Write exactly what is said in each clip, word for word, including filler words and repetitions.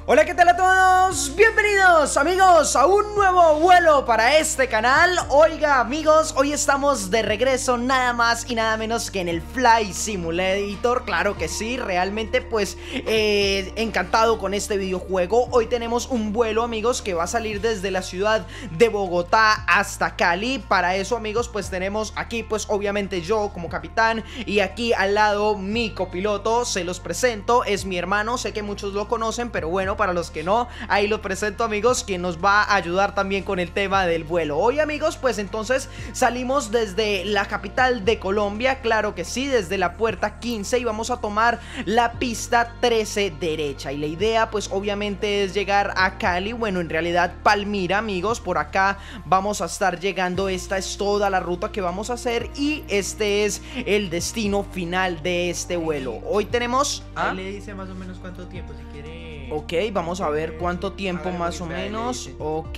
Hola, ¿qué tal a todos? Bienvenidos amigos a un nuevo vuelo para este canal. Oiga amigos, hoy estamos de regreso nada más y nada menos que en el Flight Simulator. Claro que sí, realmente pues eh, encantado con este videojuego. Hoy tenemos un vuelo amigos que va a salir desde la ciudad de Bogotá hasta Cali. Para eso amigos pues tenemos aquí pues obviamente yo como capitán y aquí al lado mi copiloto. Se los presento, es mi hermano, sé que muchos lo conocen, pero bueno, para los que no, ahí lo presento amigos, quien nos va a ayudar también con el tema del vuelo. Hoy amigos pues entonces salimos desde la capital de Colombia, claro que sí, desde la puerta quince, y vamos a tomar la pista trece derecha, y la idea pues obviamente es llegar a Cali, bueno en realidad Palmira amigos. Por acá vamos a estar llegando, esta es toda la ruta que vamos a hacer y este es el destino final de este vuelo. Hoy tenemos... ¿Ah? Ahí le dice más o menos cuánto tiempo si quiere. Ok, vamos a ver cuánto tiempo más o menos. Ok,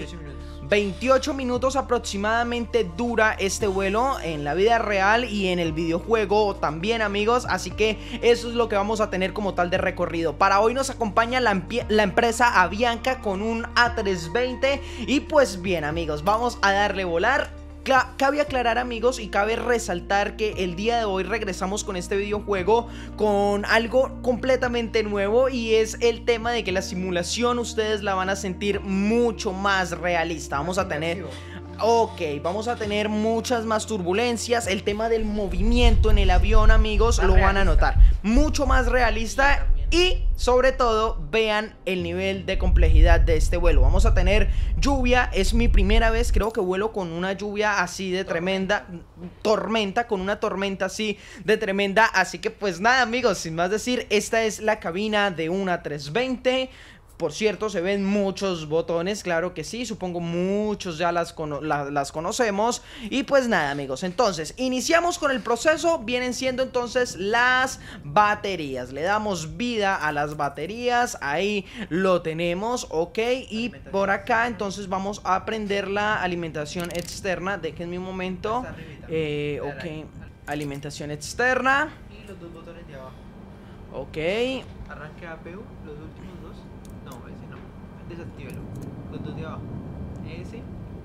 veintiocho minutos aproximadamente dura este vuelo en la vida real y en el videojuego también amigos, así que eso es lo que vamos a tener como tal de recorrido. Para hoy nos acompaña la, la empresa Avianca con un A trescientos veinte y pues bien amigos, vamos a darle volar. Cabe aclarar amigos y cabe resaltar que el día de hoy regresamos con este videojuego con algo completamente nuevo, y es el tema de que la simulación ustedes la van a sentir mucho más realista. Vamos a tener... Ok, vamos a tener muchas más turbulencias. El tema del movimiento en el avión amigos lo van a notar mucho más realista. Y sobre todo vean el nivel de complejidad de este vuelo. Vamos a tener lluvia, es mi primera vez creo que vuelo con una lluvia así de tremenda, tormenta, con una tormenta así de tremenda. Así que pues nada amigos, sin más decir, esta es la cabina de una trescientos veinte. Por cierto, se ven muchos botones, claro que sí, supongo muchos ya las, cono la, las conocemos. Y pues nada amigos, entonces iniciamos con el proceso. Vienen siendo entonces las baterías. Le damos vida a las baterías, ahí lo tenemos, ok. Y por acá entonces vamos a prender la alimentación externa. Déjenme un momento, eh, ok, alimentación externa. Y los dos botones de abajo. Ok. Arranque A P U, los últimos dos. No, ese no. Desactívelo. Los dos de abajo. Ese.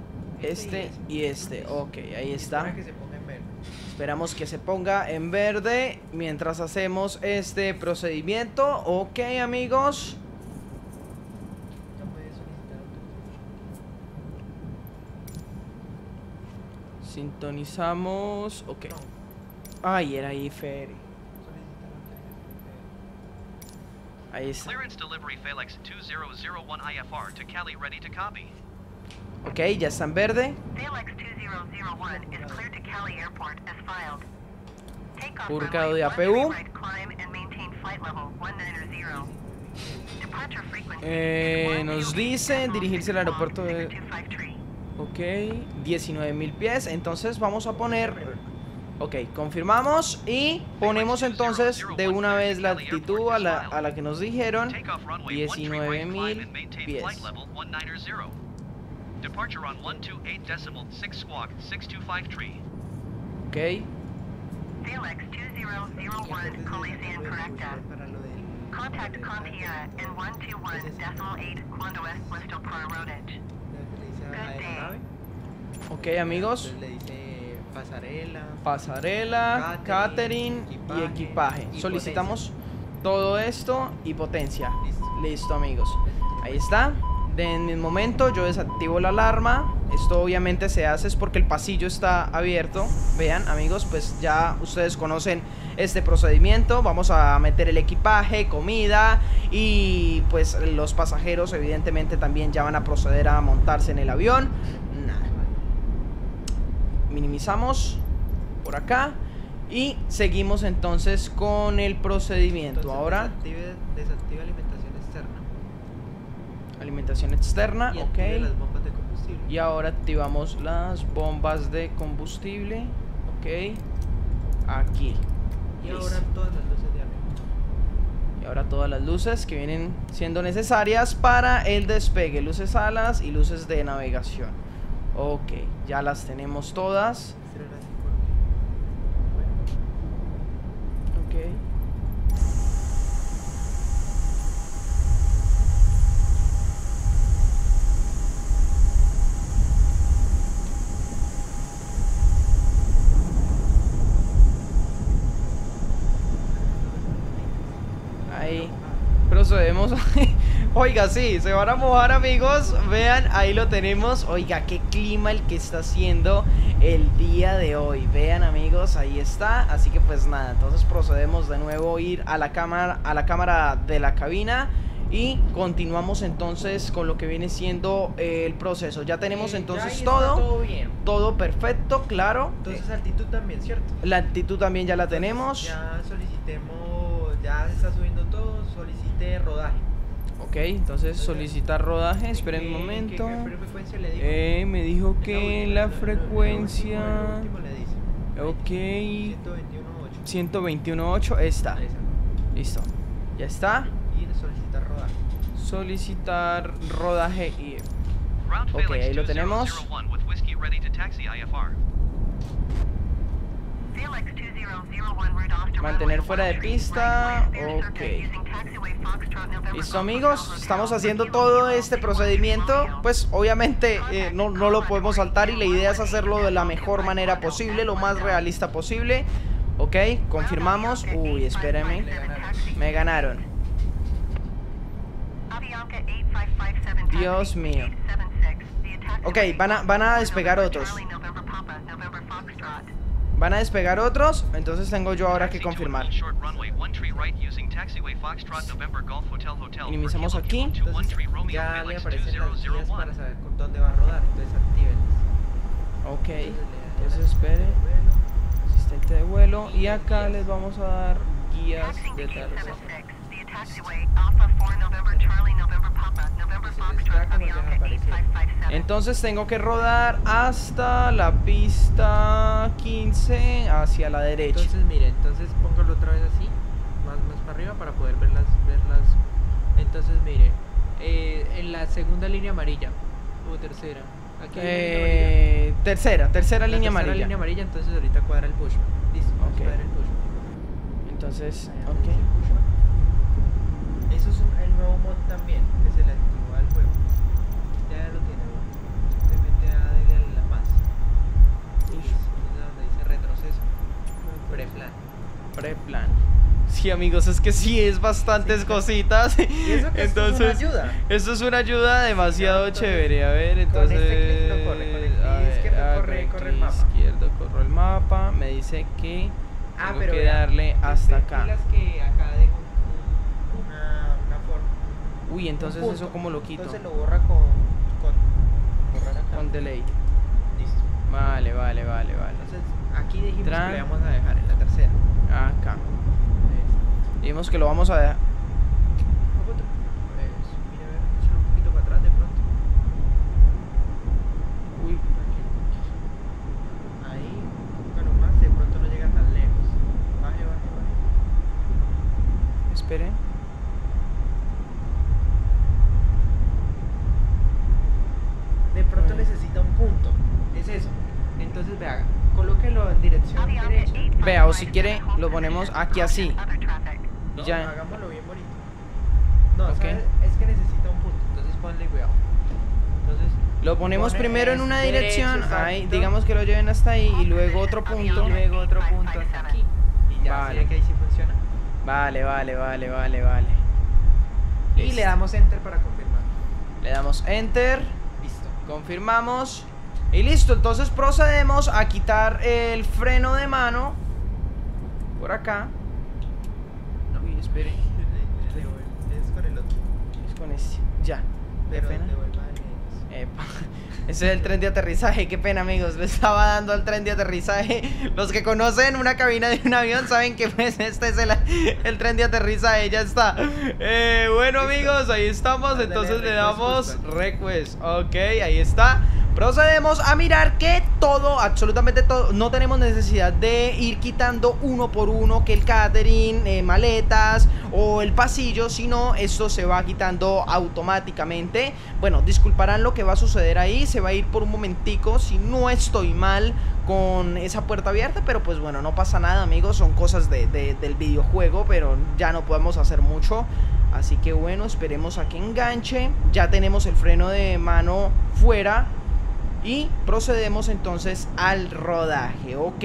Este y este. Ok, ahí está. Espera que se ponga en verde. Esperamos que se ponga en verde mientras hacemos este procedimiento. Ok, amigos. Ya puedes solicitar autorización. Sintonizamos. Ok. Ay, era ahí, Fer. Ahí está. Ok, ya está en verde. Purgado de A P U. Eh, nos dice dirigirse al aeropuerto de... Ok, diecinueve mil pies. Entonces vamos a poner... Ok, confirmamos y ponemos entonces de una vez la altitud a la, a la que nos dijeron, diecinueve mil pies. Ok. Ok amigos. Pasarela, pasarela, catering, catering y equipaje. Y solicitamos potencia. Todo esto y potencia. Listo. Listo amigos. Ahí está. En el momento yo desactivo la alarma. Esto obviamente se hace es porque el pasillo está abierto. Vean amigos, pues ya ustedes conocen este procedimiento. Vamos a meter el equipaje, comida, y pues los pasajeros evidentemente también ya van a proceder a montarse en el avión. Minimizamos por acá y seguimos entonces con el procedimiento. Entonces, ahora desactive, desactive alimentación externa. Alimentación externa, y ok. Las bombas de combustible. Y ahora activamos las bombas de combustible, ok. Aquí. Y Listo. ahora todas las luces de arriba. Y ahora todas las luces que vienen siendo necesarias para el despegue, luces alas y luces de navegación. Ok, ya las tenemos todas. Ok. procedemos. Oiga, sí, se van a mojar, amigos. Vean, ahí lo tenemos. Oiga, qué clima el que está haciendo el día de hoy. Vean, amigos, ahí está. Así que pues nada, entonces procedemos de nuevo a ir a la cámara, a la cámara de la cabina. Y continuamos entonces con lo que viene siendo eh, el proceso. Ya tenemos Eh, entonces ya todo, todo bien. todo perfecto, claro. Entonces altitud también, ¿cierto? La actitud también ya la Entonces, tenemos. Ya solicitemos, ya se está subiendo todo, solicite rodaje. Ok, entonces solicitar rodaje. Esperen un ¿Qué- momento. ¿Qué, qué frecuencia le digo? Eh, me dijo que En la última, frecuencia. en lo último le dice. Ok, ciento veintiuno punto ocho. ciento veintiuno punto ocho está. Esa. Listo. Ya está. Y de solicitar rodaje. Solicitar rodaje y. Route Ok, Felix ahí lo tenemos. two zero zero one with whiskey ready to taxi I F R. Mantener fuera de pista. Ok. Listo, amigos. Estamos haciendo todo este procedimiento. Pues obviamente eh, no, no lo podemos saltar y la idea es hacerlo de la mejor manera posible, lo más realista posible. Ok, confirmamos. Uy, espérenme. Me ganaron. Dios mío. Ok, van a, van a despegar otros. Van a despegar otros. Entonces tengo yo ahora que confirmar. Minimizamos aquí. Entonces ya le aparecen las guías para saber con dónde va a rodar. Entonces actívenlas. Ok, entonces espere. Asistente de vuelo. Y acá les vamos a dar guías de aterrizaje. Entonces tengo que rodar hasta la pista quince hacia la derecha. Entonces mire, entonces póngalo otra vez así, más, más para arriba para poder verlas, verlas. Entonces mire, eh, en la segunda línea amarilla o tercera. Aquí hay una línea amarilla. Eh, tercera, tercera La línea tercera amarilla. línea amarilla, entonces ahorita cuadra el pushback. Listo, vamos Ok. a cuadrar el pushback. Entonces, Allá ok. dice pushback. Eso es un- el nuevo mod también, que se le activó al juego. Ya lo tiene, ¿no? Simplemente dale a la más. Y es donde dice retroceso. Preplan. Preplan. Sí, amigos, es que sí es bastantes Sí. cositas. Y eso que esto es una entonces, ayuda. esto es una ayuda demasiado Entonces, chévere. A ver, con entonces. este clic no corre, con el clic a ver, izquierdo haga corre- corre el clic mapa. izquierdo, corro el mapa. Me dice que Ah, tengo pero que vea, darle usted hasta acá. pilas que acá dejo un- una, una forma. Uy, entonces un eso punto. cómo lo quito. Entonces lo borra con, con borrar acá. Con delay. Listo. Vale, vale, vale, vale. Entonces aquí dijimos Tran. que le vamos a dejar en la tercera. Acá. Eso. Dijimos que lo vamos a dejar. Otro. Eso. Mire, a ver, échalo un poquito para atrás de pronto. Uy, Ahí, bueno más, de pronto no llega tan lejos. Baje, baje, baje. espere. De pronto Bueno. necesita un punto. Es eso. Entonces vea, colóquelo en dirección derecha. Vea, o si quiere, lo ponemos aquí así. No, Ya. hagámoslo bien bonito. No, Ok. ¿sabes? Es que necesita un punto. Entonces ponle cuidado. Entonces Lo ponemos pone primero en es una derecho, dirección, exacto, ahí, digamos que lo lleven hasta ahí y luego otro punto. y luego otro punto hasta aquí. Y ya, Vale. ¿sí ve que ahí sí funciona? Vale, vale, vale, vale, vale. Y Listo. le damos enter para confirmar. Le damos enter, Listo. confirmamos y listo. Entonces procedemos a quitar el freno de mano por acá. Uy, espere, Es con el otro. es con este. Ya, qué Pero pena. devuelva el- Epa. Ese es el tren de aterrizaje, qué pena, amigos, le estaba dando al tren de aterrizaje. Los que conocen una cabina de un avión saben que pues este es el, el tren de aterrizaje, ya está. eh, Bueno, amigos, ahí estamos. Dale, Entonces le request, damos pushback. request. Ok, ahí está. Procedemos a mirar que todo, absolutamente todo, no tenemos necesidad de ir quitando uno por uno, que el catering, eh, maletas o el pasillo, sino esto se va quitando automáticamente. Bueno, disculparán lo que va a suceder ahí, se va a ir por un momentico, si no estoy mal, con esa puerta abierta, pero pues bueno, no pasa nada, amigos, son cosas de, de, del videojuego, pero ya no podemos hacer mucho. Así que bueno, esperemos a que enganche. Ya tenemos el freno de mano fuera y procedemos entonces al rodaje. Ok,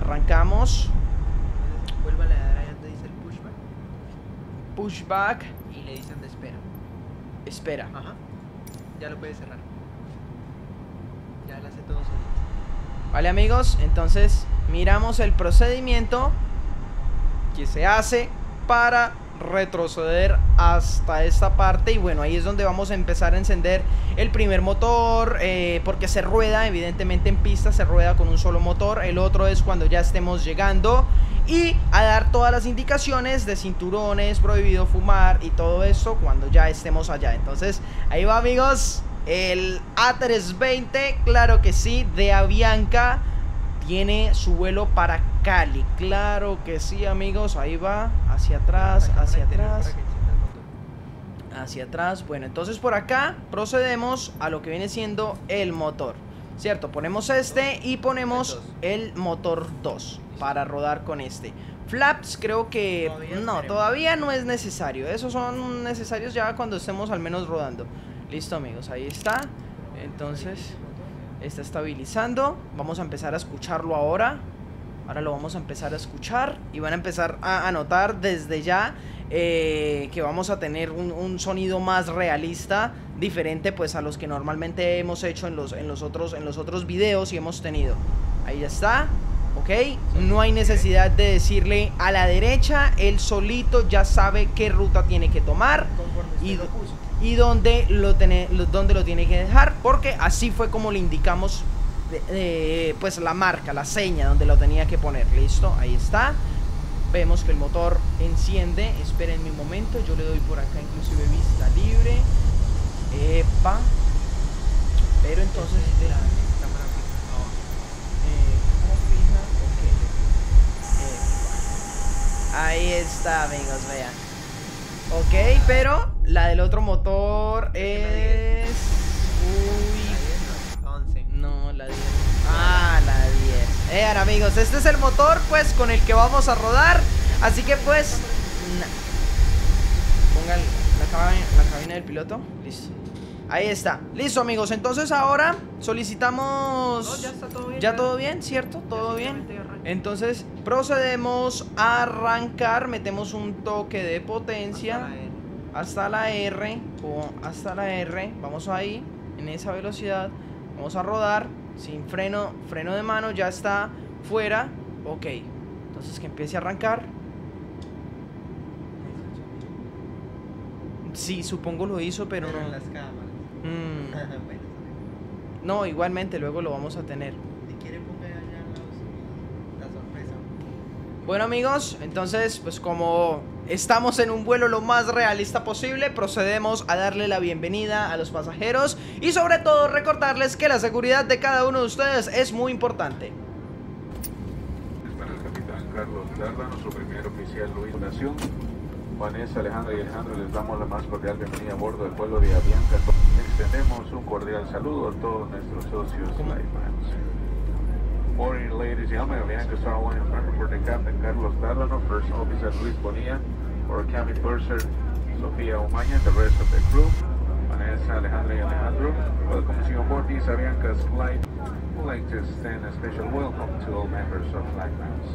arrancamos. Entonces, vuélvale a dar ahí donde dice el pushback. Pushback. y le dicen de espera. Espera. Ajá. Ya lo puedes cerrar. Ya lo hace todo solito. Vale, amigos, entonces miramos el procedimiento que se hace para retroceder hasta esta parte. Y bueno, ahí es donde vamos a empezar a encender el primer motor, eh, porque se rueda, evidentemente en pista se rueda con un solo motor. El otro es cuando ya estemos llegando y a dar todas las indicaciones de cinturones, prohibido fumar y todo eso cuando ya estemos allá. Entonces ahí va, amigos, el A trescientos veinte, claro que sí, de Avianca. Tiene su vuelo para Cali, claro que sí, amigos. Ahí va, hacia atrás, hacia atrás, hacia atrás. Bueno, entonces por acá procedemos a lo que viene siendo el motor, ¿cierto? Ponemos este y ponemos el motor dos para rodar con este. Flaps creo que no, todavía no es necesario. Esos son necesarios ya cuando estemos al menos rodando. Listo, amigos, ahí está. Entonces está estabilizando. Vamos a empezar a escucharlo ahora. Ahora lo vamos a empezar a escuchar y van a empezar a, a notar desde ya eh, que vamos a tener un, un sonido más realista, diferente pues a los que normalmente hemos hecho en los, en los otros, en los otros videos y hemos tenido. Ahí ya está, ok. No hay necesidad de decirle a la derecha, él solito ya sabe qué ruta tiene que tomar y, y dónde lo, tiene, dónde lo tiene que dejar, porque así fue como le indicamos de, de, pues la marca, la seña donde lo tenía que poner. Listo, ahí está. Vemos que el motor enciende. Esperen un momento, yo le doy por acá inclusive vista libre. Epa. Pero entonces de la cámara fija. Ok. Epa. Ahí está, amigos, vean. Ok, pero la del otro motor es... Uy. No, la diez. Ah, la diez. Vean, amigos, este es el motor pues con el que vamos a rodar. Así que pues nah. Pongan la cabina, la cabina del piloto. Listo. Ahí está. Listo, amigos. Entonces ahora solicitamos... No, ya está todo bien. ¿Ya ya. todo bien? ¿Cierto? ¿Todo bien? Entonces procedemos a arrancar. Metemos un toque de potencia hasta la R. Hasta la R. Vamos ahí, en esa velocidad. Vamos a rodar sin freno, freno de mano, ya está fuera. Ok, entonces que empiece a arrancar. Sí, supongo lo hizo, pero Pero no. en las cámaras. Mm, Bueno, no, igualmente luego lo vamos a tener. si quiere ponga allá los, la sorpresa. Bueno, amigos, entonces pues como estamos en un vuelo lo más realista posible, procedemos a darle la bienvenida a los pasajeros y sobre todo recordarles que la seguridad de cada uno de ustedes es muy importante. Para el capitán Carlos Darla, nuestro primer oficial Luis Nación, Vanessa, Alejandra y Alejandro, les damos la más cordial bienvenida a bordo del vuelo de Avianca. Extendemos un cordial saludo a todos nuestros socios Flightmates. Morning, ladies and gentlemen, Avianca Star One in front for the Captain Carlos Darlano, First Officer Luis Bonilla, our Cabin Purser Sofía Umaña, the rest of the crew, Vanessa, Alejandra y Alejandro. Welcome on board this Avianca's flight. We'd like to extend a special welcome to all members of Flightmates.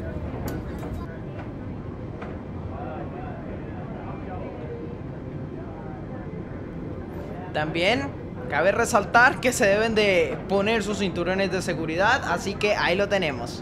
También cabe resaltar que se deben de poner sus cinturones de seguridad, así que ahí lo tenemos.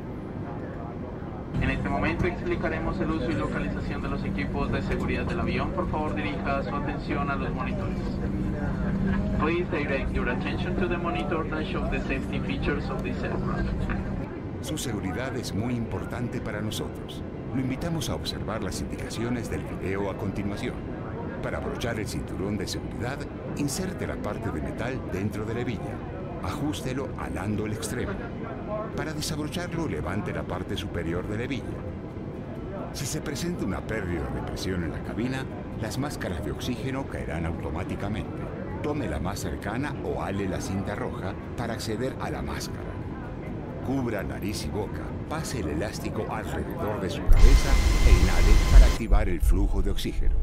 En este momento explicaremos el uso y localización de los equipos de seguridad del avión. Por favor, dirija su atención a los monitores. Please direct your attention to the monitor that shows the safety features of this aircraft. Su seguridad es muy importante para nosotros. Lo invitamos a observar las indicaciones del video a continuación. Para abrochar el cinturón de seguridad, inserte la parte de metal dentro de la hebilla. Ajústelo alando el extremo. Para desabrocharlo, levante la parte superior de la hebilla. Si se presenta una pérdida de presión en la cabina, las máscaras de oxígeno caerán automáticamente. Tome la más cercana o ale la cinta roja para acceder a la máscara. Cubra nariz y boca, pase el elástico alrededor de su cabeza e inhale para activar el flujo de oxígeno.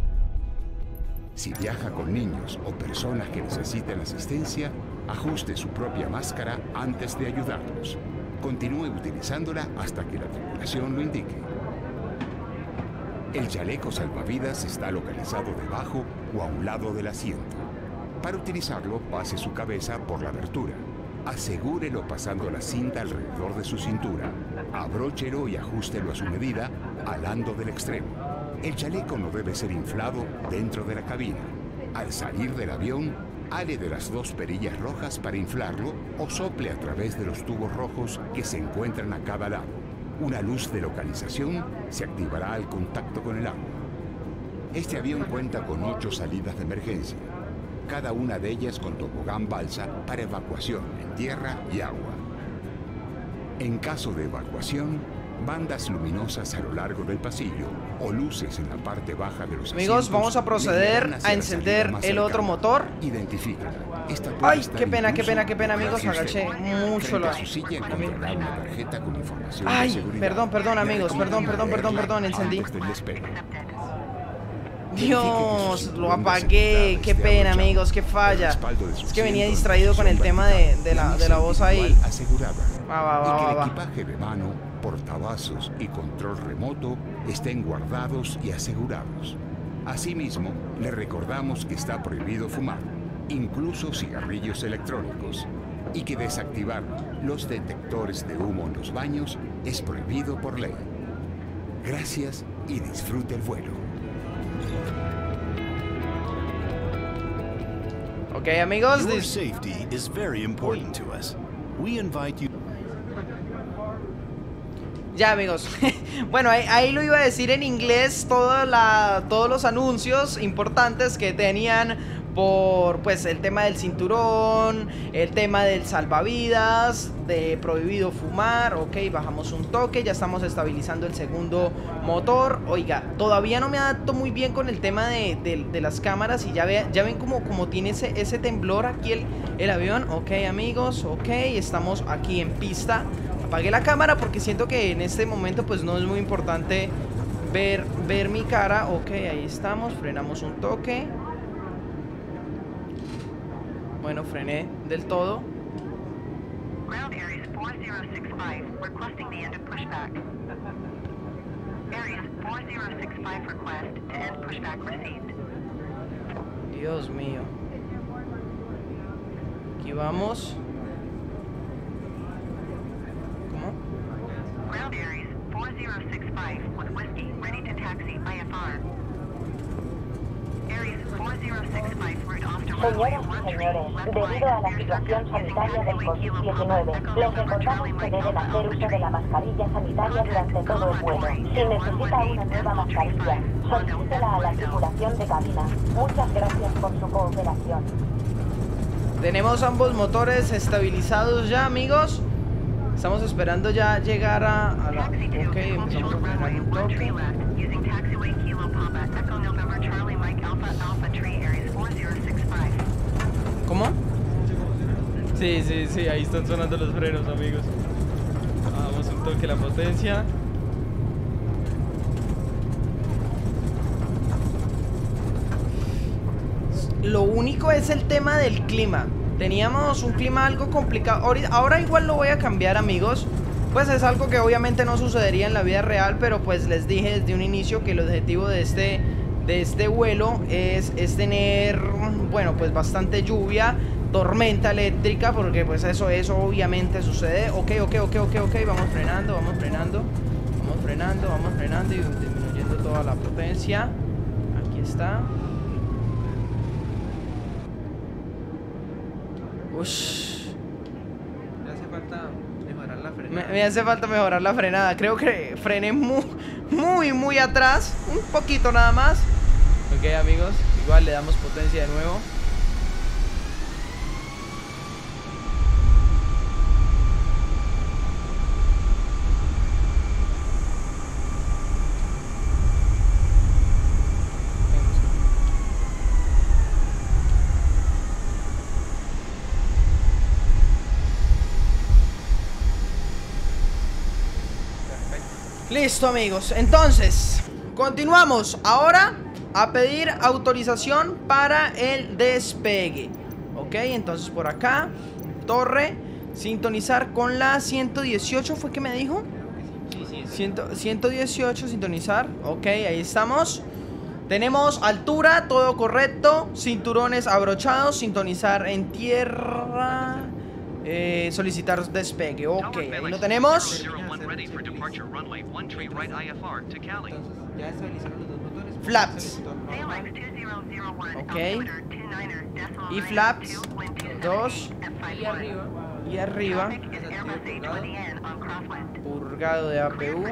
Si viaja con niños o personas que necesiten asistencia, ajuste su propia máscara antes de ayudarlos. Continúe utilizándola hasta que la tripulación lo indique. El chaleco salvavidas está localizado debajo o a un lado del asiento. Para utilizarlo, pase su cabeza por la abertura. Asegúrelo pasando la cinta alrededor de su cintura. Abróchelo y ajústelo a su medida, alando del extremo. El chaleco no debe ser inflado dentro de la cabina. Al salir del avión, ale de las dos perillas rojas para inflarlo o sople a través de los tubos rojos que se encuentran a cada lado. Una luz de localización se activará al contacto con el agua. Este avión cuenta con ocho salidas de emergencia, cada una de ellas con tobogán balsa para evacuación en tierra y agua. En caso de evacuación, bandas luminosas a lo largo del pasillo o luces en la parte baja de los amigos, asientos vamos a proceder a encender el otro motor. Identifícala. Esta puede Ay, estar qué pena, qué incluso pena, qué pena, amigos, bajo agaché usted. mucho Frente la... a su silla encontrará una tarjeta con información de Ay, seguridad. perdón, perdón, Le amigos, perdón, recomiendo perdón, perdón, leerla perdón, encendí. antes del despegue. Dios, lo apagué, qué pena, amigos, qué falla. Es que venía distraído con el tema de, de, la, de la voz ahí. Va, va, va, y que va, el va. equipaje de mano, portavasos y control remoto estén guardados y asegurados. Asimismo, le recordamos que está prohibido fumar, incluso cigarrillos electrónicos, y que desactivar los detectores de humo en los baños es prohibido por ley. Gracias y disfrute el vuelo. Ok, amigos, Your dis- safety is very important to us. We invite you. ya, amigos. Bueno, ahí, ahí lo iba a decir en inglés, toda la, todos los anuncios importantes que tenían por, pues, el tema del cinturón, el tema del salvavidas, de prohibido fumar. Ok, bajamos un toque, ya estamos estabilizando el segundo motor. Oiga, todavía no me adapto muy bien con el tema de, de, de las cámaras y ya, ve, ya ven como, como tiene ese, ese temblor aquí el, el avión. Ok, amigos, ok, estamos aquí en pista. Apagué la cámara porque siento que en este momento pues no es muy importante ver, ver mi cara. Ok, ahí estamos, frenamos un toque. Bueno, frené del todo. Ground Aries four zero six five, requesting the end of pushback. Aries four zero six five request to end pushback received. Dios mío. Aquí vamos. ¿Cómo? Ground Aries four zero six five with whiskey ready to taxi I F R. Aries four zero six five route off to runway Señoras y one three, señores, left debido line, a la clear situación subject using sanitaria del taxiway COVID Kilo Papa, diecinueve, Echo les November recordamos Charlie que Mike deben Alpha hacer Alpha uso de three. la mascarilla sanitaria durante todo el vuelo. Si necesita una nueva mascarilla, solicítela a la tripulación de cabina. Muchas gracias por su cooperación. Tenemos ambos motores estabilizados ya, amigos. Estamos esperando ya llegar a, a la... Taxi to Ok, empezamos a control frenar runway un one toque. three left using taxiway Kilo Papa, Echo November Charlie Mike Alpha Alpha three, Aries four zero six five. ¿Cómo? Sí, sí, sí, ahí están sonando los frenos, amigos. Vamos un toque la potencia. Lo único es el tema del clima. Teníamos un clima algo complicado. Ahora, ahora igual lo voy a cambiar, amigos. Pues es algo que obviamente no sucedería en la vida real, pero pues les dije desde un inicio que el objetivo de este, de este vuelo es, es tener, bueno, pues bastante lluvia, tormenta eléctrica, porque pues eso, eso obviamente sucede. Ok, ok, ok, ok, ok, vamos frenando, vamos frenando, vamos frenando, vamos frenando y disminuyendo toda la potencia. Aquí está. Ush. Me hace falta mejorar la Me, frenada. me hace falta mejorar la frenada. Creo que frené muy, muy, muy atrás. Un poquito nada más. Ok, amigos. Igual le damos potencia de nuevo. Listo, amigos, entonces continuamos ahora a pedir autorización para el despegue. Ok, entonces por acá, torre, sintonizar con la ciento dieciocho, ¿fue que me dijo? Sí, sí, ciento dieciocho, sintonizar. Ok, ahí estamos. Tenemos altura, todo correcto. Cinturones abrochados, sintonizar en tierra. Eh, solicitar despegue. Ok, ahí lo tenemos. Ya estabilizaron los dos motores. Flaps. Ok. Y flaps. Dos. Y arriba. Y arriba. Purgado de A P U.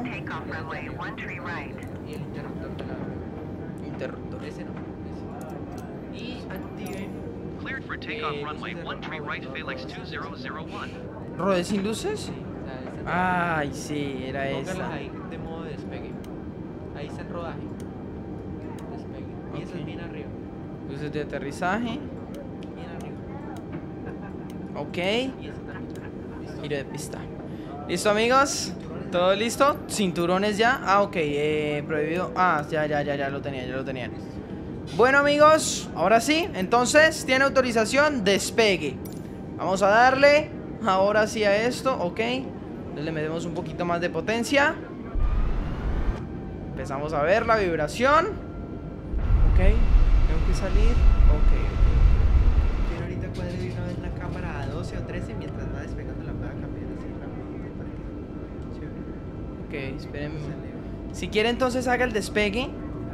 Y el interruptor de la... Interruptor. Ese no. Ese. Y activen. Cleared for takeoff runway one tree right, Felix two zero zero one. ¿Rode sin luces? Sí, la de esa. Ay, sí, era Póngalas esa. ahí de modo de despegue. Ahí está el rodaje. Despegue. Y eso Ok. es bien arriba. Luces de aterrizaje. Bien arriba. Ok. Y ese también. Listo. Giro de pista. ¿Listo, amigos? ¿Todo listo? ¿Cinturones ya? Ah, ok. Eh, prohibido. Ah, ya, ya, ya, ya lo tenía, ya lo tenían. Bueno, amigos, ahora sí. Entonces, tiene autorización, despegue. Vamos a darle ahora sí a esto, ok. Entonces le metemos un poquito más de potencia. Empezamos a ver la vibración. Ok, tengo que salir. Ok, ok. Quiero ahorita cuadre de una vez la cámara a doce o trece mientras va despegando la pueda cambiar así rápidamente para que... Chévere. Ok, espérenme. Sale. Si quiere, entonces haga el despegue.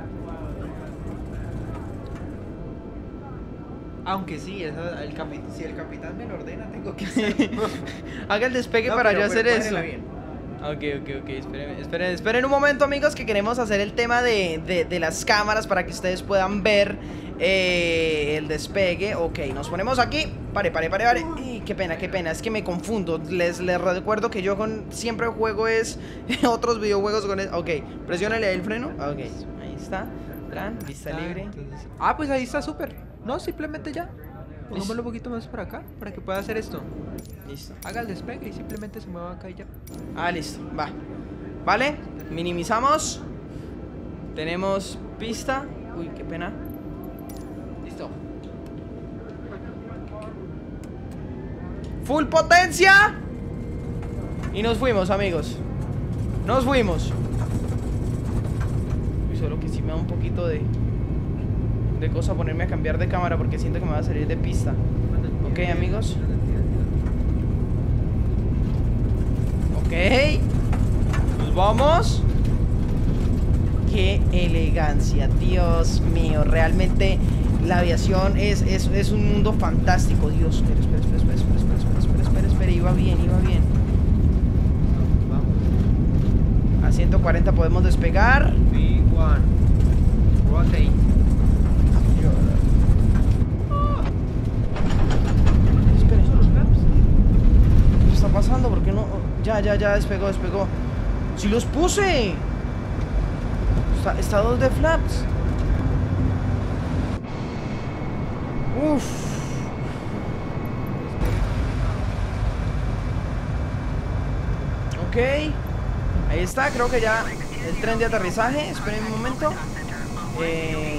Aunque sí, eso, el capi- si el capitán me lo ordena, tengo que hacerlo. Haga el despegue No, para pero- yo hacer pero eso. cuádrela bien. Ok, ok, ok, esperen, esperen, esperen un momento, amigos, que queremos hacer el tema de, de, de las cámaras para que ustedes puedan ver eh, el despegue. Ok, nos ponemos aquí. Pare, pare, pare, pare. Ey, qué pena, qué pena, es que me confundo. Les, les recuerdo que yo con siempre juego es otros videojuegos con... Ok, presiónale ahí el freno. Ok, ahí está. Tran, vista Ah, libre. entonces- Ah, pues ahí está súper. No, simplemente ya. Pongámoslo un poquito más para acá para que pueda hacer esto. Listo. Haga el despegue y simplemente se mueva acá y ya. Ah, listo, va. Vale, minimizamos. Tenemos pista. Uy, qué pena. Listo. Full potencia. Y nos fuimos, amigos. Nos fuimos. Uy, solo que sí me da un poquito de De cosa ponerme a cambiar de cámara, porque siento que me va a salir de pista. Ok, amigos. Ok. Nos vamos. Qué elegancia, Dios mío. Realmente la aviación es, es, es un mundo fantástico. Dios, espera, espera, espera, espera, espera, espera, espera, espera, espera, espera. Iba bien, iba bien. A ciento cuarenta podemos despegar. B uno. Rotate. Esperen. ¿Qué está pasando? ¿Por qué no? Ya, ya, ya, despegó, despegó. ¡Sí los puse! Está, está dos de flaps. Uf. Ok. Ahí está, creo que ya el tren de aterrizaje. Esperen un momento. Eh...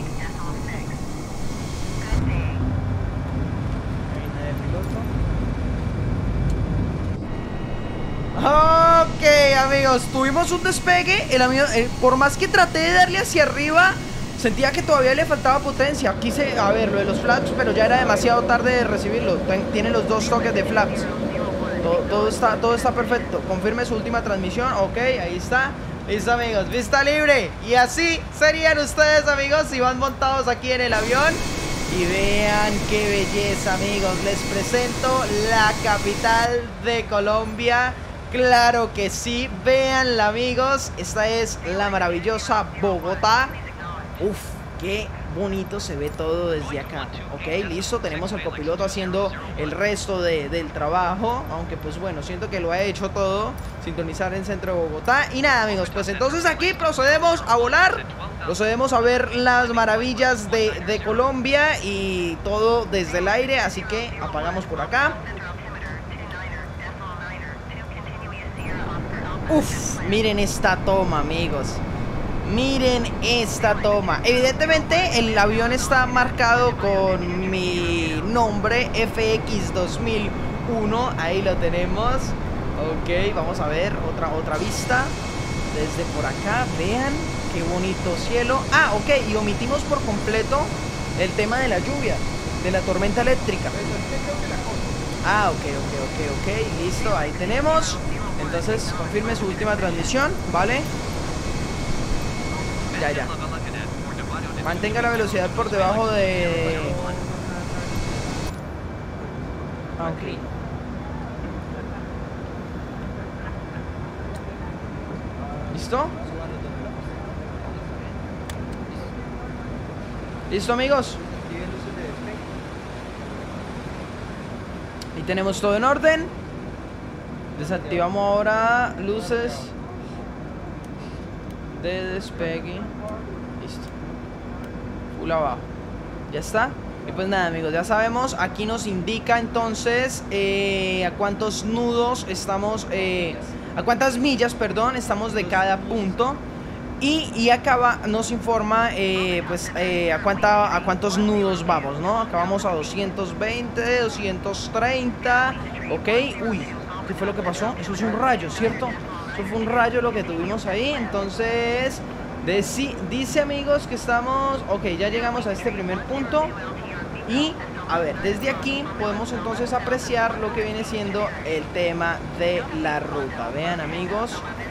Ok, amigos, tuvimos un despegue. El amigo, eh, por más que traté de darle hacia arriba, sentía que todavía le faltaba potencia. Quise, a ver, lo de los flaps, pero ya era demasiado tarde de recibirlo. Ten, tiene los dos toques de flaps. Todo, todo, está, todo está perfecto. Confirme su última transmisión. Ok, ahí está. Listo, amigos, vista libre. Y así serían ustedes, amigos, si van montados aquí en el avión. Y vean qué belleza, amigos. Les presento la capital de Colombia. Claro que sí, véanla, amigos. Esta es la maravillosa Bogotá. Uf, qué bonito se ve todo desde acá. Ok, listo, tenemos al copiloto haciendo el resto de, del trabajo. Aunque pues bueno, siento que lo ha hecho todo. Sintonizar en centro de Bogotá. Y nada, amigos, pues entonces aquí procedemos a volar. Procedemos a ver las maravillas de, de Colombia y todo desde el aire. Así que apagamos por acá. Uf, miren esta toma, amigos. Miren esta toma. Evidentemente el avión está marcado con mi nombre, F X dos mil uno. Ahí lo tenemos. Ok, vamos a ver otra, otra vista. desde por acá, vean qué bonito cielo. Ah, ok, y omitimos por completo el tema de la lluvia, de la tormenta eléctrica. Ah, ok, ok, ok, ok, listo, ahí tenemos. Entonces, confirme su última transmisión, ¿vale? Ya, ya. Mantenga la velocidad por debajo de... Ah, ok. ¿Listo? ¿Listo, amigos? Y tenemos todo en orden. Desactivamos ahora luces de despegue. Listo. Full abajo. Ya está. Y pues nada, amigos, ya sabemos. Aquí nos indica entonces eh, a cuántos nudos estamos, eh, a cuántas millas, perdón, estamos de cada punto. Y, y acá nos informa eh, pues eh, a, cuánta, a cuántos nudos vamos, ¿no? Acá vamos a doscientos veinte, doscientos treinta. Ok, uy, ¿qué fue lo que pasó? Eso es un rayo, ¿cierto? Eso fue un rayo lo que tuvimos ahí. Entonces, deci dice, amigos, que estamos... Ok, ya llegamos a este primer punto. Y, a ver, desde aquí podemos entonces apreciar lo que viene siendo el tema de la ruta. Vean, amigos.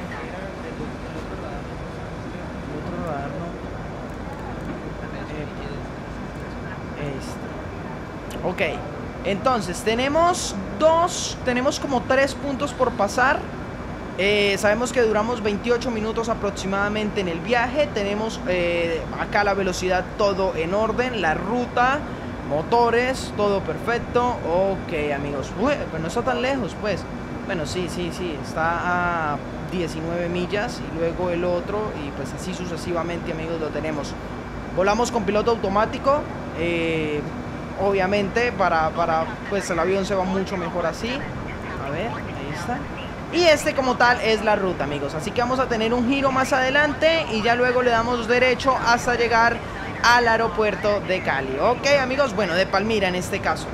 Este. Ok, entonces tenemos dos, tenemos como tres puntos por pasar. eh, Sabemos que duramos veintiocho minutos aproximadamente en el viaje. Tenemos eh, acá la velocidad todo en orden, la ruta, motores, todo perfecto. Ok, amigos, uy, pero no está tan lejos, pues. Bueno, sí, sí, sí, está a diecinueve millas y luego el otro, y pues así sucesivamente, amigos, lo tenemos. Volamos con piloto automático, eh, obviamente, para, para, pues el avión se va mucho mejor así. A ver, ahí está. Y este como tal es la ruta, amigos. Así que vamos a tener un giro más adelante y ya luego le damos derecho hasta llegar al aeropuerto de Cali. Ok, amigos, bueno, de Palmira en este caso.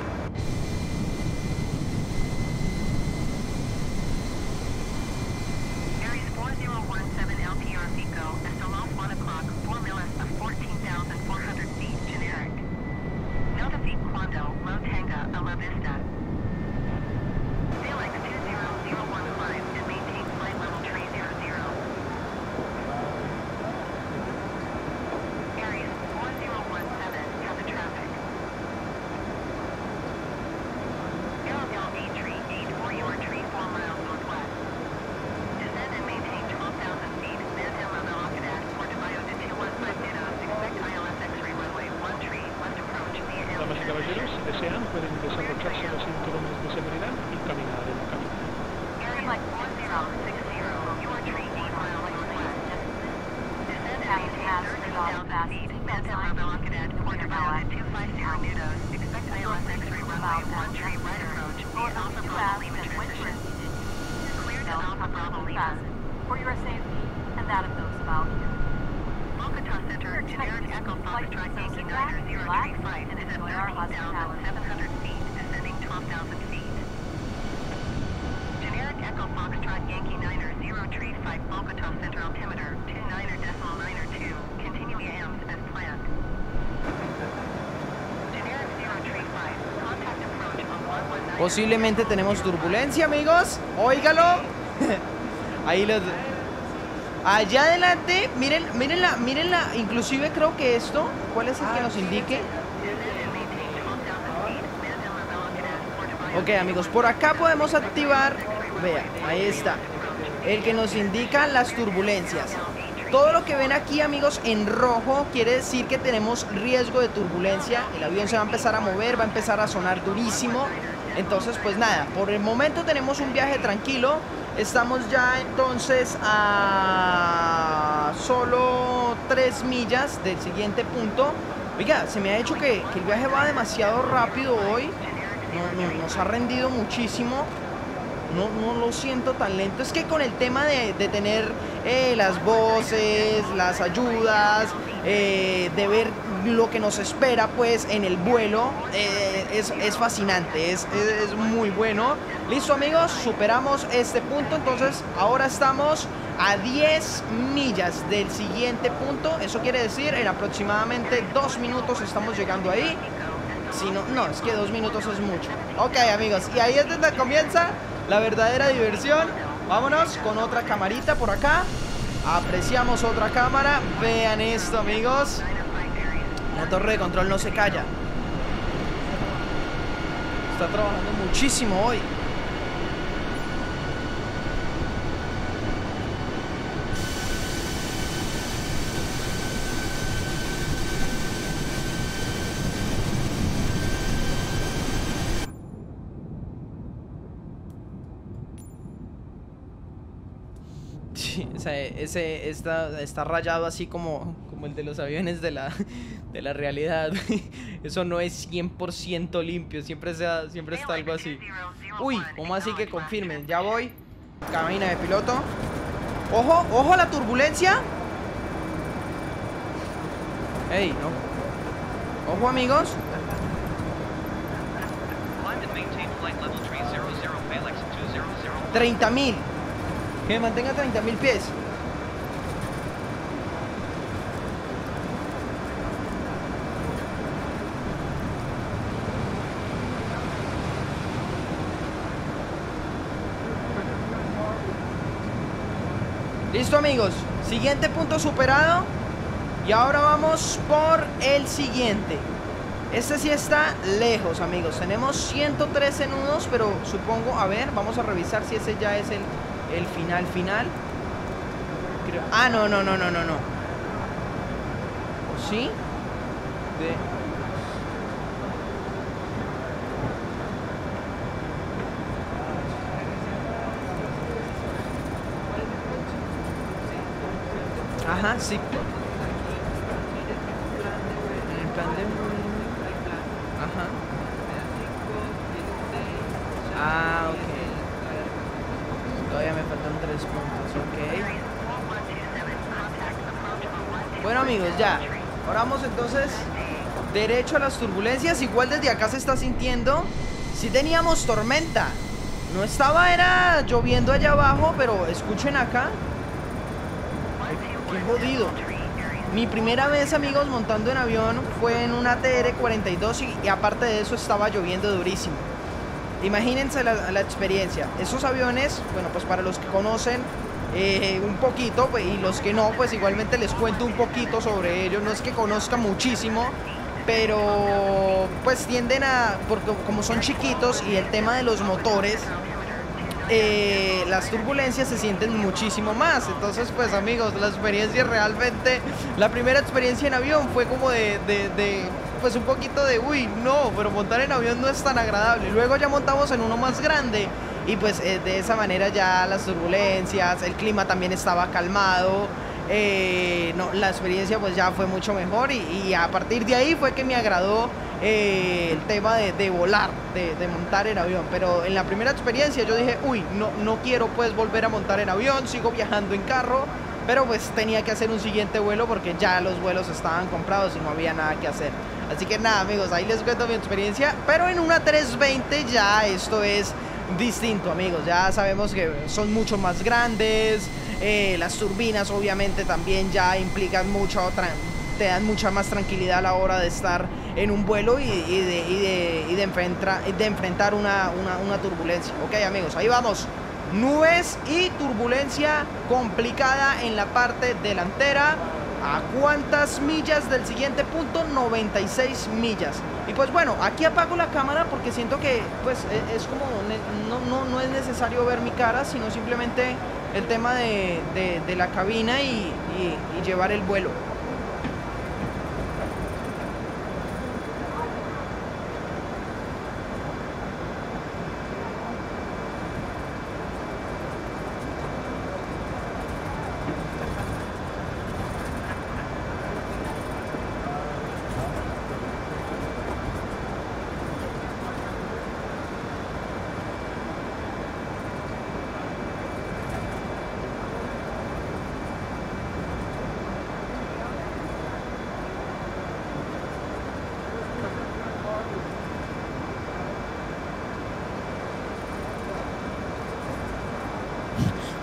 For your safety and that of those about you. Bogota Center, generic Echo Foxtrot Yankee nine zero three flight is at thirteen thousand seven hundred feet, descending twelve thousand feet. Generic Echo Foxtrot Yankee nine zero three flight Bogota Center altimeter two nine decimal nine two, continue A Ms as planned. Generic zero three flight, contact approach on one one nine. Posiblemente tenemos turbulencia, amigos. Óigalo. Ahí los... Allá adelante, miren, mírenla, mírenla. Inclusive creo que esto, ¿cuál es el que nos indique? Ok, amigos, por acá podemos activar. Vean, ahí está. El que nos indica las turbulencias. Todo lo que ven aquí, amigos, en rojo quiere decir que tenemos riesgo de turbulencia. El avión se va a empezar a mover, va a empezar a sonar durísimo. Entonces, pues nada, por el momento tenemos un viaje tranquilo. Estamos ya entonces a solo tres millas del siguiente punto. Oiga, se me ha hecho que, que el viaje va demasiado rápido hoy. No, no, nos ha rendido muchísimo. No, no lo siento tan lento. Es que con el tema de, de tener eh, las voces, las ayudas, eh, de ver lo que nos espera pues en el vuelo, eh, es, es fascinante, es, es, es muy bueno. Listo, amigos, superamos este punto. Entonces ahora estamos a diez millas del siguiente punto. Eso quiere decir en aproximadamente dos minutos estamos llegando ahí. Si no, no, es que dos minutos es mucho. Ok, amigos, y ahí es donde comienza la verdadera diversión. Vámonos con otra camarita por acá. Apreciamos otra cámara. Vean esto, amigos. La torre de control no se calla. Está trabajando muchísimo hoy. Sí, o sea, ese está, está rayado así como, como el de los aviones de la, de la realidad. Eso no es cien por ciento limpio, siempre, sea, siempre está algo así. Uy, ¿cómo así que confirmen? Ya voy. Cabina de piloto. Ojo, ojo a la turbulencia. Ey, no. Ojo, amigos. treinta mil. Que mantenga treinta mil pies. Listo, amigos. Siguiente punto superado. Y ahora vamos por el siguiente. Este sí está lejos, amigos. Tenemos ciento trece nudos, pero supongo, a ver, vamos a revisar si ese ya es el El final, final. Creo. Ah, no, no, no, no, no, no. ¿O sí? De... Ajá, sí. En plan de... Ajá. Ah, ok. Todavía me faltan tres puntos, ok. Bueno, amigos, ya. Ahora vamos entonces derecho a las turbulencias. Igual desde acá se está sintiendo. Sí teníamos tormenta. No estaba, era lloviendo allá abajo, pero escuchen acá. Qué jodido. Mi primera vez, amigos, montando en avión fue en una T R cuarenta y dos y, y aparte de eso estaba lloviendo durísimo. Imagínense la, la experiencia. Esos aviones, bueno, pues para los que conocen eh, un poquito, pues, y los que no, pues igualmente les cuento un poquito sobre ellos. No es que conozca muchísimo, pero pues tienden a, porque como son chiquitos y el tema de los motores, eh, las turbulencias se sienten muchísimo más. Entonces, pues, amigos, la experiencia realmente, la primera experiencia en avión fue como de... de, de pues un poquito de, uy, no, pero montar en avión no es tan agradable. Luego ya montamos en uno más grande y pues eh, de esa manera ya las turbulencias, el clima también estaba calmado, eh, no, la experiencia pues ya fue mucho mejor y, y a partir de ahí fue que me agradó eh, el tema de, de volar, de, de montar en avión. Pero en la primera experiencia yo dije, uy, no, no quiero pues volver a montar en avión, sigo viajando en carro. Pero pues tenía que hacer un siguiente vuelo porque ya los vuelos estaban comprados y no había nada que hacer. Así que nada, amigos, ahí les cuento mi experiencia. Pero en una trescientos veinte ya esto es distinto, amigos. Ya sabemos que son mucho más grandes. eh, Las turbinas obviamente también ya implican mucho, te dan mucha más tranquilidad a la hora de estar en un vuelo y, y, de, y, de, y de, enfrentar, de enfrentar una, una, una turbulencia. Ok, amigos, ahí vamos. Nubes y turbulencia complicada en la parte delantera. ¿A cuántas millas del siguiente punto? noventa y seis millas. Y pues bueno, aquí apago la cámara porque siento que pues es como no, no, no es necesario ver mi cara, sino simplemente el tema de, de, de la cabina y, y, y llevar el vuelo.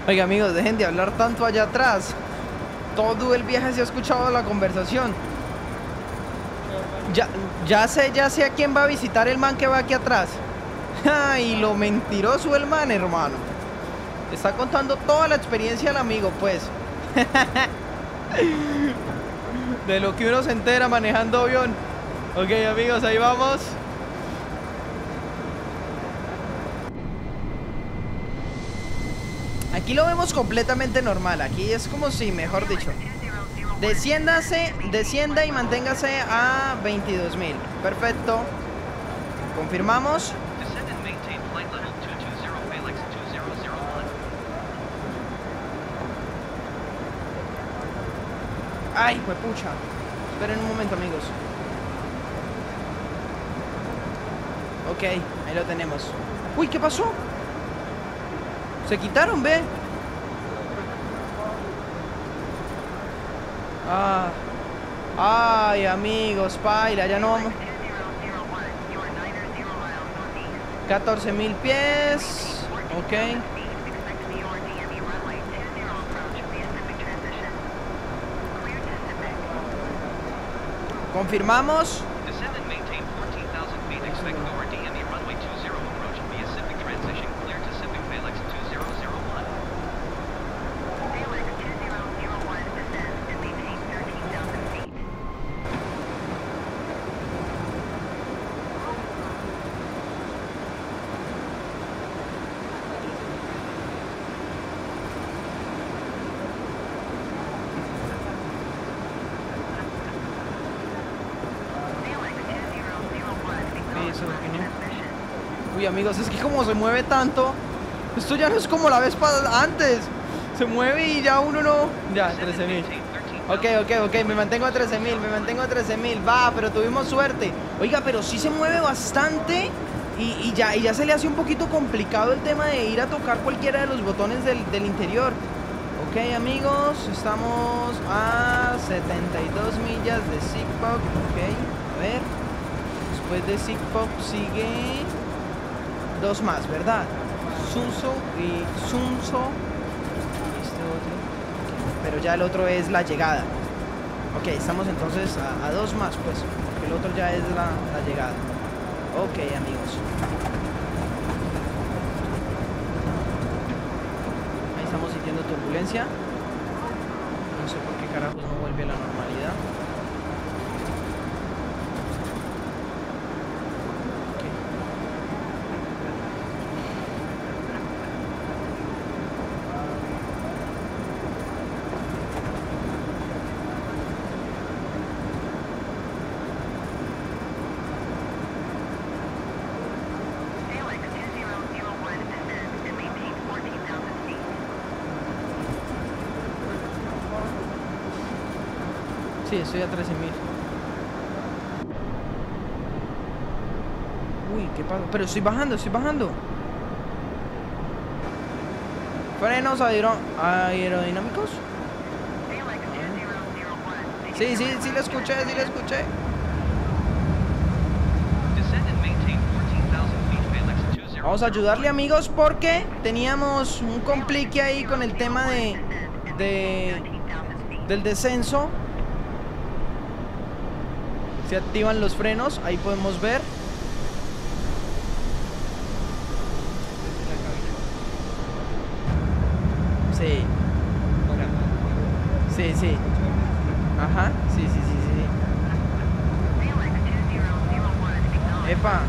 Oiga, amigos, dejen de hablar tanto allá atrás. Todo el viaje se ha escuchado la conversación. Ya, ya sé, ya sé a quién va a visitar el man que va aquí atrás. Ay, lo mentiroso el man, hermano. Está contando toda la experiencia del amigo, pues. De lo que uno se entera manejando avión. Ok, amigos, ahí vamos. Aquí lo vemos completamente normal. Aquí es como si, mejor dicho, desciéndase, descienda y manténgase a veintidós mil. Perfecto. Confirmamos. Ay, juepucha. Esperen un momento, amigos. Ok, ahí lo tenemos. Uy, ¿qué pasó? Se quitaron, ve. Ah. Ay, amigos, paila, ya no vamos. catorce mil pies. Ok. Confirmamos. Uy, amigos, es que como se mueve tanto, esto ya no es como la vez pasada antes. Se mueve y ya uno no... Ya, trece mil. Ok, ok, ok, me mantengo a trece mil, me mantengo a trece mil. Va, pero tuvimos suerte. Oiga, pero sí se mueve bastante. Y, y, ya, y ya se le hace un poquito complicado el tema de ir a tocar cualquiera de los botones del, del interior. Ok, amigos, estamos a setenta y dos millas de Sigpop. Ok, a ver. Después de Sigpop sigue... Dos más, ¿verdad? Sunso y Sunso. Este otro. Pero ya el otro es la llegada. Ok, estamos entonces a, a dos más, pues. Porque el otro ya es la, la llegada. Ok, amigos. Ahí estamos sintiendo turbulencia. No sé por qué carajos no vuelve a la normalidad. Sí, estoy a trece mil. Uy, ¿qué pasa? Pero estoy bajando, estoy bajando. Frenos aero aerodinámicos. Sí, sí, sí lo escuché, sí lo escuché. Vamos a ayudarle, amigos, porque teníamos un complique ahí con el tema de, de del descenso. Se activan los frenos, ahí podemos ver. Sí. Sí, sí. Ajá, sí, sí, sí, sí. Epa.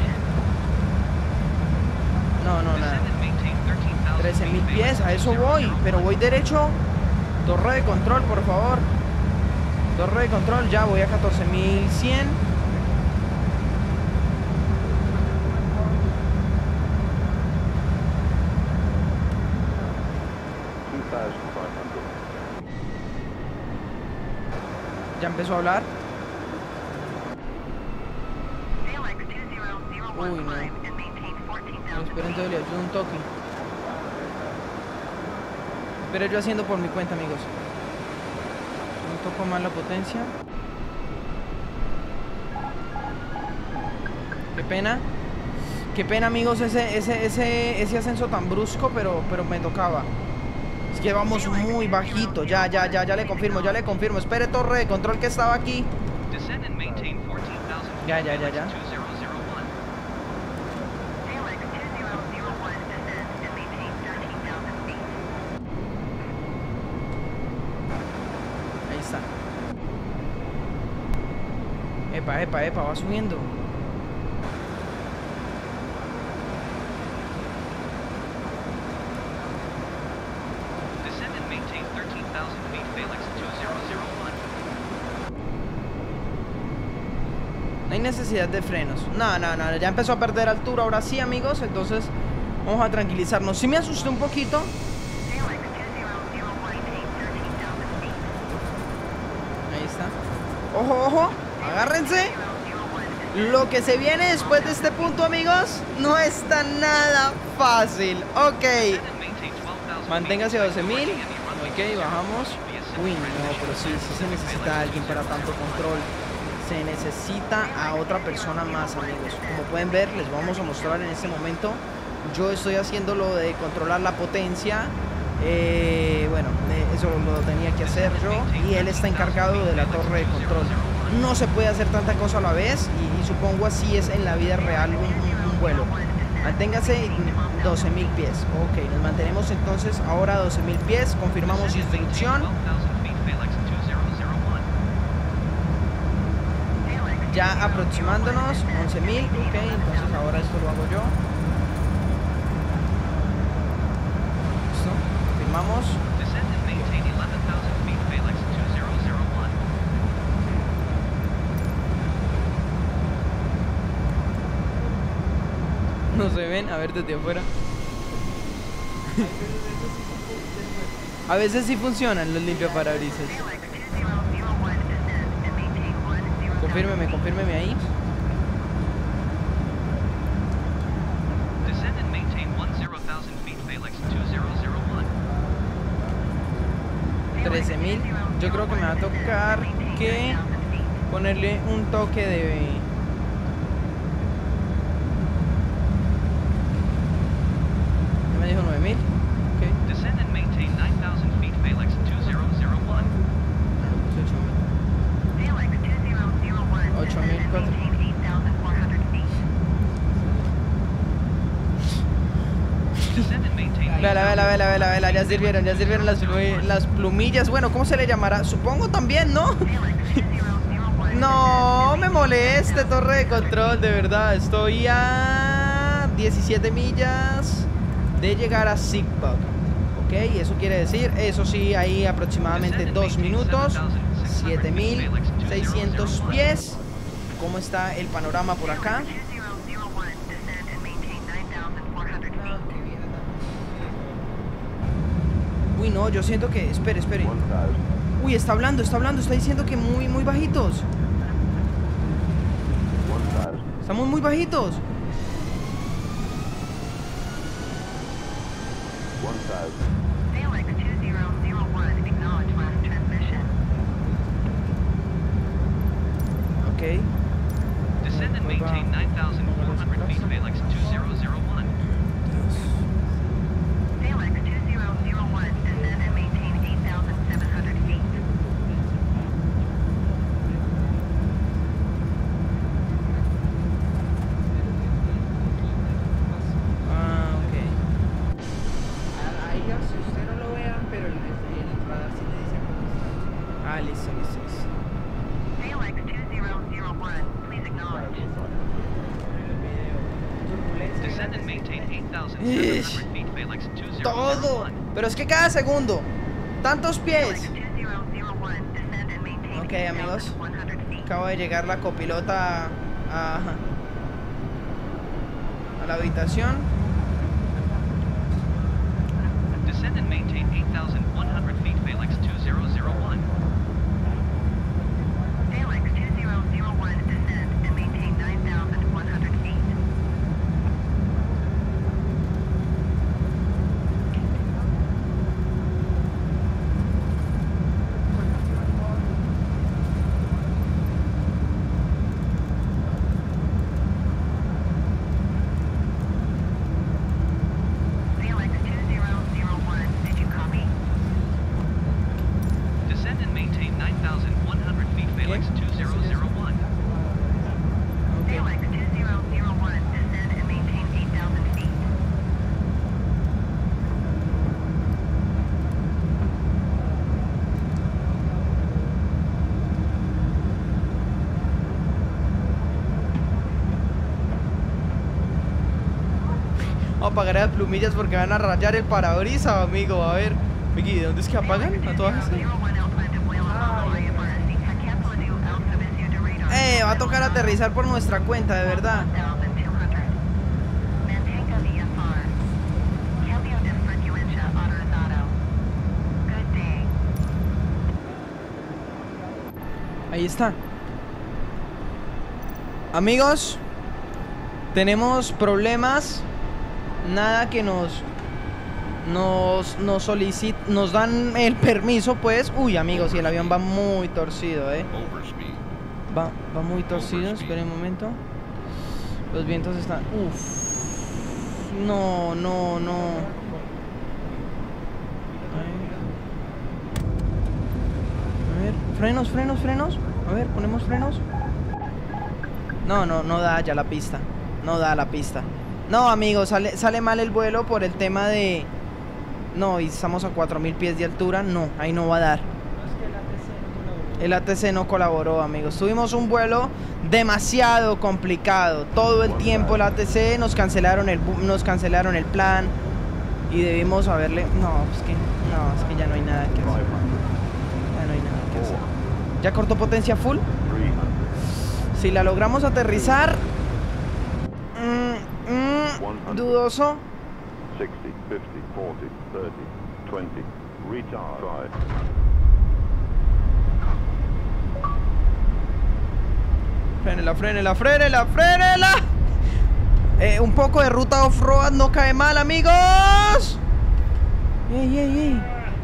No, no, nada. trece mil pies, a eso voy, pero voy derecho. Torre de control, por favor. Torre de control, ya voy a catorce mil cien. Ya empezó a hablar. Uy, no. No, esperen, entonces le ayudo un toque. Espero yo haciendo por mi cuenta, amigos. Un poco más la potencia. Qué pena. Qué pena, amigos, ese, ese, ese, ese ascenso tan brusco, pero, pero me tocaba. Es que vamos muy bajito. Ya, ya, ya, ya le confirmo, ya le confirmo. Espere, torre de control que estaba aquí. Ya, ya, ya, ya. Ahí está. Epa, epa, epa, va subiendo. No hay necesidad de frenos. No, no, no, ya empezó a perder altura. Ahora sí, amigos, entonces vamos a tranquilizarnos. Sí me asusté un poquito. Ahí está. Ojo, ojo, agárrense. Lo que se viene después de este punto, amigos, no está nada fácil. Ok. Manténgase a doce mil. Ok, bajamos. Uy, no, pero sí, sí se necesita alguien para tanto control. Se necesita a otra persona más, amigos. Como pueden ver, les vamos a mostrar en este momento. Yo estoy haciendo lo de controlar la potencia. Eh, bueno, eh, eso lo tenía que hacer yo. Y él está encargado de la torre de control. No se puede hacer tanta cosa a la vez. Y, y supongo así es en la vida real un, un, un vuelo. Manténgase doce mil pies. Ok, nos mantenemos entonces ahora a doce mil pies. Confirmamos instrucción. Ya aproximándonos, once mil, ok, entonces ahora esto lo hago yo. Listo, firmamos. No se ven, a ver desde afuera. A veces sí funcionan los limpiaparabrisas. Confírmeme, confírmeme ahí. trece mil. Yo creo que me va a tocar que ponerle un toque de... ¿Qué me dijo? nueve mil. Okay. ocho mil cuatro. Vela, vela, vela, vela, vela, ya sirvieron, ya sirvieron las, las plumillas. Bueno, ¿cómo se le llamará? Supongo también, ¿no? No me moleste, torre de control, de verdad. Estoy a diecisiete millas de llegar a Sigpop. Ok, eso quiere decir, eso sí, ahí aproximadamente dos minutos. siete mil seiscientos pies. ¿Cómo está el panorama por acá? Uy, no, yo siento que... Espere, espere. Uy, está hablando, está hablando, está diciendo que muy, muy bajitos. Estamos muy bajitos. Ok. Descend and maintain nine thousand four hundred feet, Phalanx two zero zero one. Phalanx two zero zero one, descend and maintain eight thousand seven hundred feet. Ah, ok. Ahí, si usted no lo vea, pero el, el radar sí le dice cómo está. Ah, listo, listo, listo. Phalanx two zero zero one, please acknowledge. Descend and maintain eight thousand seven hundred feet, Phalanx two zero zero Todo. one. Pero es que cada segundo. Tantos pies. two zero zero one, descend and maintain Ok, eight amigos. thousand one hundred feet. Acaba de llegar la copilota a, a la habitación. Descend and maintain eight thousand one hundred feet, Phalanx two zero zero one. Phalanx two zero zero one, descend and maintain nine thousand one hundred feet. Phalanx two zero zero one, did you copy? Vamos a apagar las plumillas porque van a rayar el parabrisas, amigo. A ver, Vicky, ¿de dónde es que apagan a todas estas? Eh, va a tocar aterrizar por nuestra cuenta, de verdad. Ahí está. Amigos, tenemos problemas. Nada que nos Nos, nos solicit Nos dan el permiso, pues. Uy, amigos, y el avión va muy torcido, eh Va, va muy torcido, esperen un momento. Los vientos están... Uff. No, no, no. A ver, frenos, frenos, frenos. A ver, ponemos frenos. No, no, no da ya la pista. No da la pista. No, amigos, sale, sale mal el vuelo por el tema de... No, y estamos a cuatro mil pies de altura. No, ahí no va a dar. El A T C no colaboró, amigos. Tuvimos un vuelo demasiado complicado. Todo el tiempo el A T C nos cancelaron el nos cancelaron el plan y debimos haberle. No, es que no, es que ya no hay nada que hacer. Ya no hay nada que hacer. ¿Ya cortó potencia full? Si la logramos aterrizar, mm, mm, dudoso. sixty, fifty, forty, thirty, twenty, retard. Frénela, frénela, frénela, frénela. Eh, un poco de ruta off-road no cae mal, amigos. Ey, ey, ey.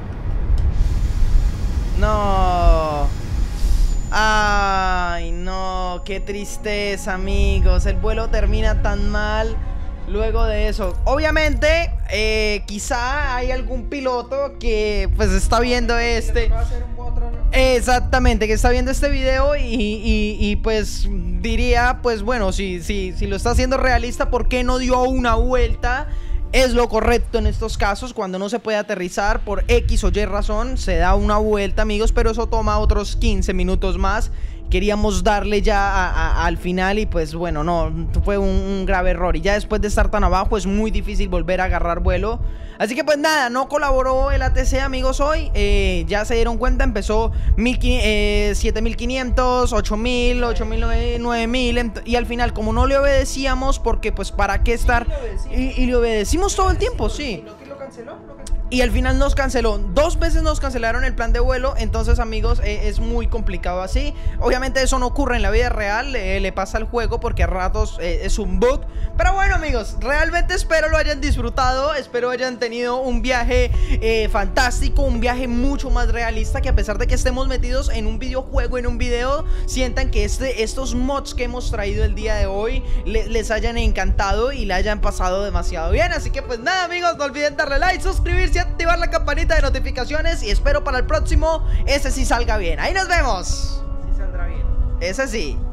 No. Ay, no. Qué tristeza, amigos. El vuelo termina tan mal luego de eso. Obviamente, eh, quizá hay algún piloto que pues está viendo este... Exactamente, que está viendo este video y, y, y pues diría, pues bueno, si, si, si lo está haciendo realista, ¿por qué no dio una vuelta? Es lo correcto en estos casos, cuando no se puede aterrizar por X o Y razón, se da una vuelta, amigos, pero eso toma otros quince minutos más. Queríamos darle ya a, a, al final y pues bueno, no, fue un, un grave error. Y ya después de estar tan abajo es muy difícil volver a agarrar vuelo. Así que pues nada, no colaboró el A T C, amigos, hoy. eh, Ya se dieron cuenta, empezó siete mil quinientos, ocho mil, ocho mil, nueve mil. Y al final, como no le obedecíamos, porque pues para qué estar... Y, y le obedecimos todo el tiempo, sí. Y al final nos canceló. Dos veces nos cancelaron el plan de vuelo. Entonces, amigos, eh, es muy complicado así. Obviamente eso no ocurre en la vida real, eh, le pasa al juego porque a ratos eh, es un bug. Pero bueno, amigos, realmente espero lo hayan disfrutado. Espero hayan tenido un viaje eh, fantástico, un viaje mucho más realista, que a pesar de que estemos metidos en un videojuego, en un video, sientan que este, estos mods que hemos traído el día de hoy le, les hayan encantado y le hayan pasado demasiado bien. Así que pues nada, amigos, no olviden darle like, suscribirse, activar la campanita de notificaciones y espero para el próximo ese sí salga bien. Ahí nos vemos. Sí saldrá bien. Ese sí.